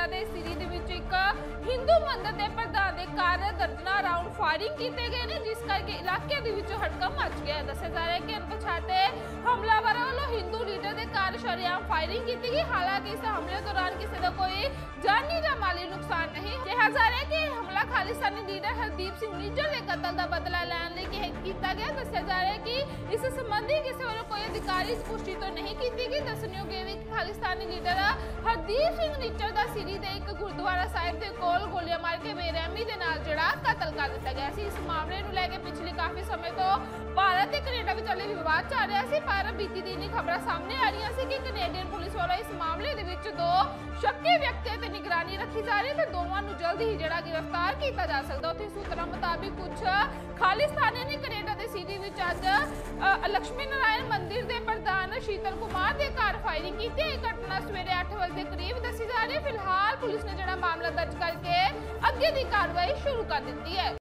ਦੇ ਸਿਰੀ ਦੇ ਵਿੱਚ ਇੱਕ ਹਿੰਦੂ ਮੰਦਰ ਦੇ ਪ੍ਰਧਾਨ ਦੇ ਘਰ ਦਰਜਨਾਂ ਰਾਉਂਡ ਫਾਇਰਿੰਗ ਕੀਤੇ ਗਏ ਨੇ, ਜਿਸ ਕਰਕੇ ਇਲਾਕੇ ਦੇ ਵਿੱਚ ਹੜਕੰਪ ਮਚ ਗਿਆ। ਦੱਸਿਆ ਜਾ ਰਿਹਾ ਹੈ ਕਿ ਅਣਪਛਾਤੇ ਹਮਲਾਵਰਾਂ ਵੱਲੋਂ ਹਿੰਦੂ ਲੀਡਰ ਦੇ ਘਰ ਸ਼ਰੇਆਮ ਫਾਇਰਿੰਗ ਕੀਤੀ ਗਈ। ਹਾਲਾਂਕਿ ਇਸ ਹਮਲੇ ਦੌਰਾਨ ਕਿਸੇ ਦਾ ਕੋਈ ਜਾਨੀ ਜਾਂ ਮਾਲੀ ਨੁਕਸਾਨ ਨਹੀਂ। ਕਿਹਾ ਜਾ ਰਿਹਾ ਹੈ ਕਿ ਹਮਲਾ ਖਾਲਿਸਤਾਨੀ ਲੀਡਰ ਹਰਦੀਪ ਸਿੰਘ ਨਿੱਜਰ ਦੇ ਕਤਲ ਦਾ ਬਦਲਾ ਲੈਣ ਲਈ ਕੀਤਾ ਗਿਆ। ਦੱਸਿਆ ਜਾ ਰਿਹਾ ਹੈ ਕਿ ਇਸ ਸੰਬੰਧੀ ਕਿਸੇ ਵੱਲੋਂ ਕੋਈ ਅਧਿਕਾਰੀ ਪੁਸ਼ਟੀ ਤੋਂ ਨਹੀਂ ਕੀਤੀ ਗਈ। ਦੱਸਣਯੋਗ ਹੈ ਕਿ ਖਾਲਿਸਤਾਨੀ ਲੀਡਰ ਹਰਦੀਪ ਸਿੰਘ ਨਿੱਜਰ ਦਾ ਸਿਰੀ ਦੇ ਇੱਕ ਗੁਰਦੁਆਰਾ ਸਾਹਿਬ ਦੇ ਕੋਲ ਗੋਲੀਆਂ ਮਾਰ ਕੇ ਬੇਰਹਿਮੀ ਦੇ ਨਾਲ ਜਿਹੜਾ ਕਤਲ ਕਰ ਦਿੱਤਾ ਗਿਆ ਸੀ। ਇਸ ਮਾਮਲੇ ਨੂੰ ਲੈ ਕੇ ਪਿਛਲੇ ਕਾਫੀ ਸਮੇਂ ਤੋਂ ਭਾਰਤ ਤੇ ਕੈਨੇਡਾ ਵਿਚਾਲੇ ਵਿਵਾਦ ਚੱਲ ਰਿਹਾ ਸੀ, ਪਰ ਬੀਤੀ ਦਿਨੀ ਖਬਰਾਂ ਸਾਹਮਣੇ ਆ ਰਹੀਆਂ ਸੀ ਕਿ ਕੈਨੇਡੀਅਨ ਪੁਲਿਸ ਵੱਲੋਂ ਇਸ ਮਾਮਲੇ ਦੇ ਵਿੱਚ ਦੋ ਸ਼ੱਕੀ ਵਿਅਕਤੀਆਂ ਤੇ ਨਿਗਰਾਨੀ ਰੱਖੀ ਜਾ ਰਹੀ ਹੈ ਤੇ ਦੋਵਾਂ ਨੂੰ ਜਲਦ ਹੀ ਜਿਹੜਾ ਗ੍ਰਿਫਤਾਰ ਕੀਤਾ ਜਾ ਸਕਦਾ। ਉੱਥੇ ਸੂਤਰਾਂ ਮੁਤਾਬਿਕ ਕੁਝ ਖਾਲਿਸਤਾਨੀਆਂ ਨੇ ਕੈਨੇਡਾ ਦੇ ਸਿਟੀ ਵਿੱਚ ਅੱਜ ਲక్ష్ਮੀ ਨਾਰਾਇਣ ਮੰਦਿਰ ਦੇ ਪ੍ਰਧਾਨ ਸ਼ੀਤਲ ਕੁਮਾਰ ਦੇ ਘਰ ਫਾਇਰਿੰਗ ਕੀਤੀ। ਇਹ ਘਟਨਾ ਸਵੇਰੇ 8 ਵਜੇ ਦੇ ਕਰੀਬ ਦੱਸੀ ਜਾ ਰਹੀ ਹੈ। ਫਿਲਹਾਲ ਪੁਲਿਸ ਨੇ ਜਿਹੜਾ ਮਾਮਲਾ ਦਰਜ ਕਰਕੇ ਅੱਗੇ ਦੀ ਕਾਰਵਾਈ ਸ਼ੁਰੂ ਕਰ ਦਿੱਤੀ ਹੈ।